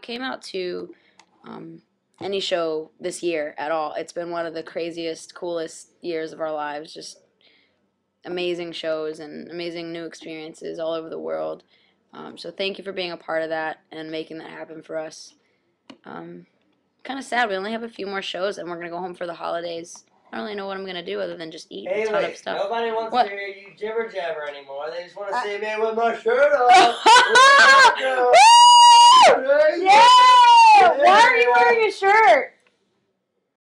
came out to any show this year at all. It's been one of the craziest, coolest years of our lives. Just amazing shows and amazing new experiences all over the world. So thank you for being a part of that and making that happen for us. Kind of sad. We only have a few more shows, and we're going to go home for the holidays. I don't really know what I'm going to do other than just eat a ton of stuff. Nobody wants What? to hear you jibber jabber anymore. They just want to see me with my shirt off. Yeah! Why are you wearing a shirt?